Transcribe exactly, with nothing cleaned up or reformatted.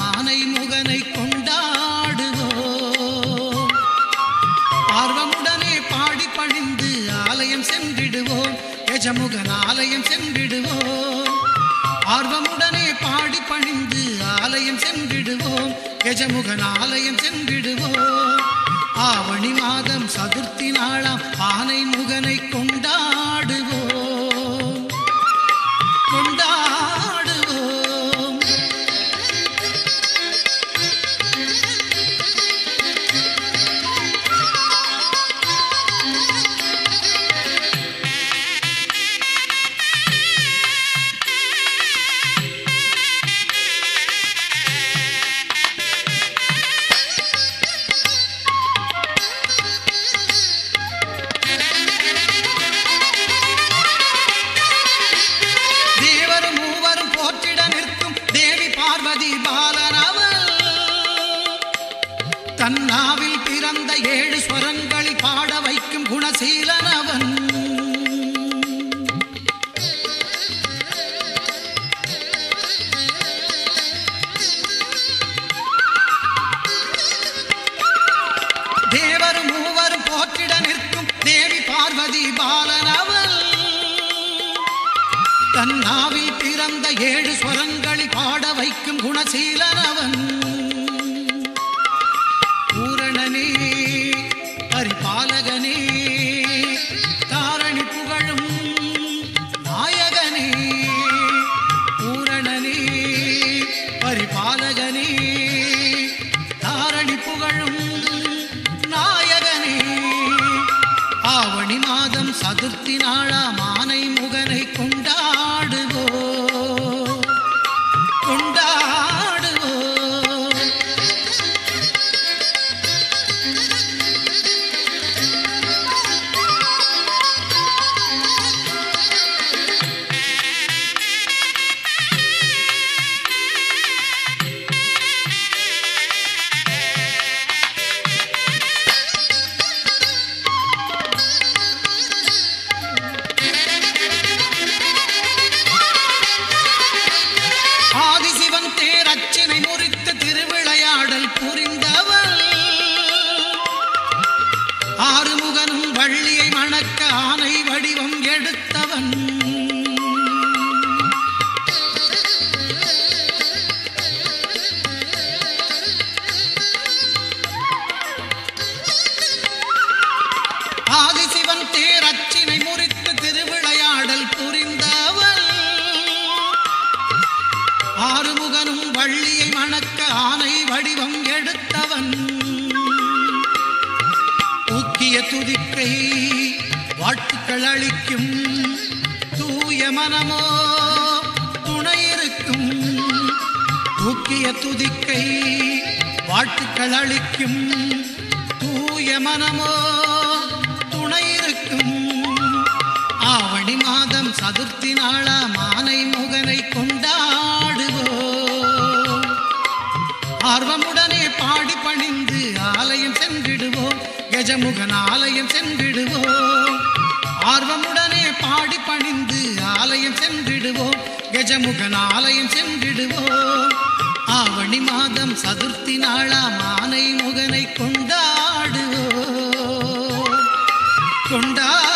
ஆனை முகனை கொண்டாடுவோம். ஆர்வமுடனே பாடி பணிந்து ஆலயம் சென்றிடுவோம். கஜமுகன் ஆலயம் சென்றிடுவோம். ஆர்வமுடனே பாடி பணிந்து ஆலயம் சென்றிடுவோம். கஜமுகன் ஆலயம் சென்றிடுவோம். ஆவணி மாதம் சதுர்த்தி நாளாம் ஆனை முகனை கொண்டாடுவோம் கொண்டாடுவோம். தன்னாவில் பிறந்த ஏழு ஸ்வரங்களில் பாட வைக்கும் குணசீலனவன். தேவரும் மூவரும் போற்றிட நிற்கும் தேவி பார்வதி பாலனவன். தன்னாவில் பிறந்த ஏழு ஸ்வரங்களில் பாட வைக்கும் குணசீலனவன். பூரணனே பரிபாலகனே தாரணி புகழும் நாயகனே. பூரணனே பரிபாலகனே தாரணி புகழும் நாயகனே. ஆவணி மாதம் சதுர்த்தி நாளாம் ஆனை முகனை கொண்டாடுவோம் கொண்டாடுவோம். தேரச்சினை முறித்து திருவிளையாடல் புரிந்தவன். ஆறுமுகனும் வள்ளியை மணக்க ஆனை வடிவம் எடுத்தவன். ஆதிசிவன் தேரச்சினை முறித்து திருவிளையாடல் புரிந்தவன். ஆறுமுகனும் வள்ளியை மணக்க ஆனை வடிவம் எடுத்தவன். ஊக்கிய துதிக்கை வாழ்த்துக்கள் அளிக்கும் தூய மனமோ துணையிருக்கும். ஊக்கிய துதிக்கை வாழ்த்துக்கள் அளிக்கும் தூய மனமோ துணையிருக்கும். ஆவணி மாதம் சதுர்த்தி நாளாம் ஆனை முகனை கொண்டாடுவோம். ஆர்வமுடனே பாடி பணிந்து ஆலயம் சென்றிடுவோம். கஜமுகன் ஆலயம் சென்றிடுவோம். ஆர்வமுடனே பாடி பணிந்து ஆலயம் சென்றிடுவோம். கஜமுகன் ஆலயம் சென்றிடுவோம். ஆவணி மாதம் சதுர்த்தி நாளாம் ஆனை முகனை கொண்டாடுவோம் கொண்டா